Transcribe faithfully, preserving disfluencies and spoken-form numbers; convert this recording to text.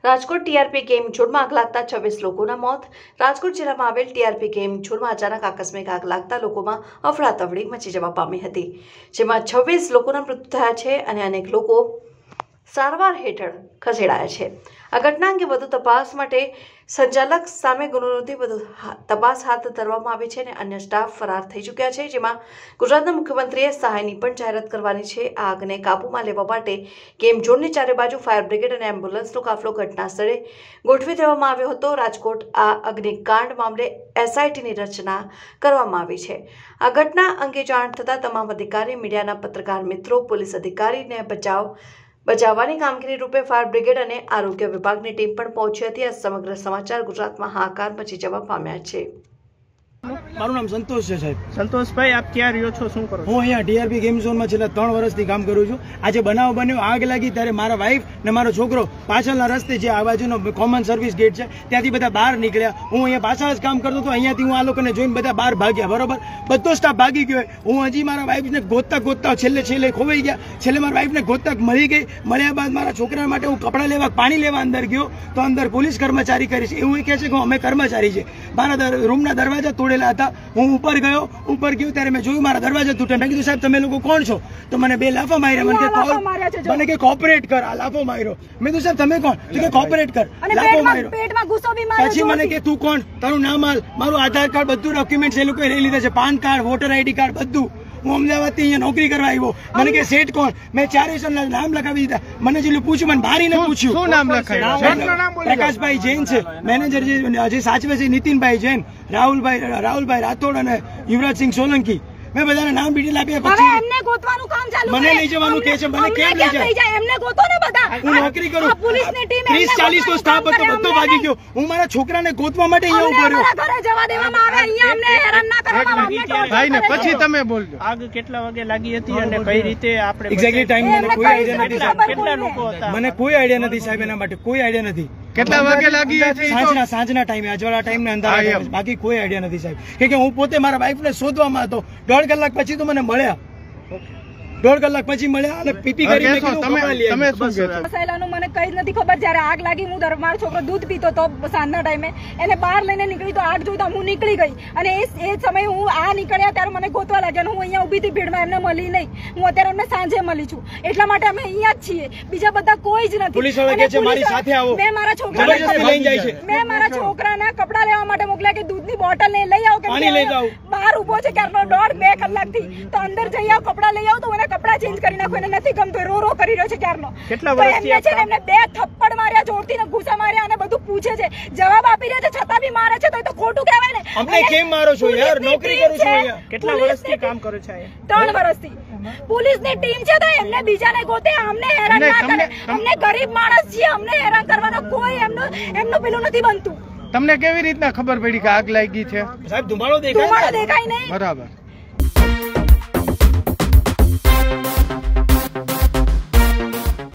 Rajkot TRP game ઝોનમાં આગ લાગતા છવ્વીસ લોકોના મોત। રાજકોટ જિલ્લામાં આવેલ ટીઆરપી ગેમ ઝોનમાં અચાનક આકસ્મિક આગ લાગતા લોકોમાં અફડાતફડી મચી જવા પામી હતી, જેમાં છવ્વીસ લોકોના મૃત્યુ થયા છે અને અનેક લોકો સારવાર હેઠળ ખસેડાયા છે। આ ઘટના અંગે વધુ તપાસ માટે સંચાલક સામે ગુનો નોંધી વધુ તપાસ હાથ ધરવામાં આવી છે અને અન્ય સ્ટાફ ફરાર થઈ ચૂક્યા છે, જેમાં ગુજરાતના મુખ્યમંત્રીએ સહાયની પણ જાહેરાત કરવાની છે। આ આગને કાબૂમાં લેવા માટે ગેમ ઝોનની ચારે બાજુ ફાયર બ્રિગેડ અને એમ્બ્યુલન્સનો કાફલો ઘટના સ્થળે ગોઠવી દેવામાં આવ્યો હતો। રાજકોટ આ અગ્નિકાંડ મામલે એસઆઈટીની રચના કરવામાં આવી છે। આ ઘટના અંગે જાણ થતાં તમામ અધિકારી, મીડિયાના પત્રકાર મિત્રો, પોલીસ અધિકારીને બચાવ બચાવવાની કામગીરી રૂપે ફાયર બ્રિગેડ અને આરોગ્ય વિભાગની ટીમ પણ પહોંચી હતી। આ સમગ્ર સમાચાર ગુજરાતમાં હાહાકાર મચી જવા પામ્યા છે। મારું નામ સંતોષ છે સાહેબ। સંતોષભાઈ, આપ ક્યાં રહ્યો છો, શું કરો? હું અહીંયા ટીઆરપી ગેમ ઝોનમાં છેલ્લા ત્રણ વર્ષથી કામ કરું છું। આજે બનાવ બન્યો, આગ લાગી ત્યારે મારા વાઈફ ને મારો છોકરો પાછળના રસ્તે જે આ બાજુનો કોમન સર્વિસ ગેટ છે ત્યાંથી બધા બહાર નીકળ્યા। હું અહીંયા પાછળ જ કામ કરતો હતો, અહીંયાથી હું આ લોકોને જોઈને બધા બહાર ભાગ્યા, બરોબર। બધો સ્ટાફ ભાગી ગયો। હું હજી મારા વાઈફને ગોતતા ગોતતા છેલ્લે છેલ્લે ખોવાઈ ગયા। છેલ્લે મારા વાઈફને ગોતતા મળી ગઈ। મળ્યા બાદ મારા છોકરા માટે હું કપડાં લેવા, પાણી લેવા અંદર ગયો તો અંદર પોલીસ કર્મચારી કરી છે, એવું કહે છે કે અમે કર્મચારી છે। મારા રૂમના દરવાજા તોડેલા હતા। હું ઉપર ગયો ઉપર ગયો ત્યારે મેં જોયું મારા દરવાજા તૂટે। મેં કીધું સાહેબ તમે લોકો કોણ છો? તો મને બે લાફા માર્યા। મને કે મને કે કોઓપરેટ કર, આ લાફો માર્યો। મેં કીધું સાહેબ તમે કોણ? તો કે કોઓપરેટ કર, લાફો માર્યો। પછી મને કે તું કોણ, તારું નામ હાલ, મારું આધાર કાર્ડ બધું ડોક્યુમેન્ટ એ લોકોએ લઈ લીધા છે, PAN card, voter ID card બધું। હું અમદાવાદથી અહીંયા નોકરી કરવા આવ્યો। મને કે સેઠ કોણ? મેં ચારે જણના નામ લખાવી દીધા। મને જેટલું પૂછ્યું, મને ભારીને પૂછ્યું શું નામ લખાયું? પ્રકાશભાઈ જૈન છે મેનેજર, જે સાચવે છે નીતિનભાઈ જૈન, રાહુલભાઈ રાહુલભાઈ રાઠોડ અને યુવરાજસિંહ સોલંકી। મેં બધાના નામ ડિટેલ આપ્યા। પછી એમને ગોતવાનું કામ ચાલુ મને લઈ જવાનું કે છે, મને કેમ લઈ જાય? એમને ગોતો ને બધા। હું નોકરી કરું, પોલીસની ટીમ ત્રીસ ચાલીસ તો સ્ટાફ હતો, બધો ભાગી ગયો। હું મારા છોકરાને ગોતવા માટે અહીંયા ઉભો રહ્યો। ઘરે જવા દેવામાં આવે, અહીંયા અમને હેરાન ના કરવામાં આવે। ભાઈ ને પછી તમે બોલજો, આગ કેટલા વાગે લાગી હતી અને કઈ રીતે આપણે એક્ઝેક્ટલી ટાઈમ મને કોઈ આઈડિયા નથી સાહેબ। કેટલા લોકો હતા? મને કોઈ આઈડિયા નથી સાહેબ, એના માટે કોઈ આઈડિયા નથી। કેટલા વાગે લાગી હતી? સાંજના સાંજના ટાઈમે, અજવાળા ટાઈમ ને અંધારા, બાકી કોઈ આઈડિયા નથી સાહેબ। કે હું પોતે મારા વાઈફને શોધવામાં હતો, દોઢ કલાક પછી તો મને મળ્યા, દોઢ કલાક પછી મળ્યા અને પીપી કરી તમે શું કહેતો? ફસાયેલાનું મને કઈ નથી ખબર। જયારે આગ લાગી, હું મારો છોકરો દૂધ પીતો તો સાંજના ટાઈમે, એને બહાર લઈને નીકળી તો આગ જોઈતા હું નીકળી ગઈ અને એ એ સમયે હું આ નીકળ્યા ત્યારે મને ગોતવા લાગ્યા। હું અહીંયા ઉભી હતી ભીડમાં, એમને મળી નહીં। હું અત્યારે એમને સાંજે મળી છું, એટલા માટે અમે અહીંયા જ છીએ, બીજા બધા કોઈ જ નથી। પોલીસ વાળા કહે છે મારી સાથે આવો, મેં મારા છોકરાને લઈને જાય છે। મેં મારા છોકરાના કપડા લેવા માટે મોકલ્યા કે દૂધની બોટલ ને લઈ આવો, પાણી લઈ જાઓ। બહાર ઉભો છે ક્યારનો, દોઢ બે કલાકથી, તો અંદર જઈ આવો, કપડા લઈ આવો, તો મને કપડા ચેન્જ કરી નાખો, એને નથી ગમતું, રો રો કરી રહ્યો છે ક્યારનો। કેટલા વર્ષથી છે એમને બે થપ્પડ માર્યા, જોરથી ને ઘૂસા માર્યા અને બધું પૂછે છે, જવાબ આપી રહ્યા છે છતાં બી મારે છે, તો એ તો ખોટું કહેવાય ને। અમને કેમ મારો છો યાર? નોકરી કરું છું અહીંયા। કેટલા વર્ષથી કામ કરો છો? ત્રણ વર્ષથી પોલીસની ટીમ છે, તો એમને બીજાને ગોતે, અમને હેરાન ના કરે। અમને ગરીબ માણસ છીએ, અમને હેરાન કરવાનો કોઈ એમનું એમનું પેલું નથી બનતું। તમને કેવી રીતના ખબર પડી કે આગ લાગી છે? સાહેબ ધુમાડો દેખાય, ધુમાડો દેખાય નહીં, બરાબર।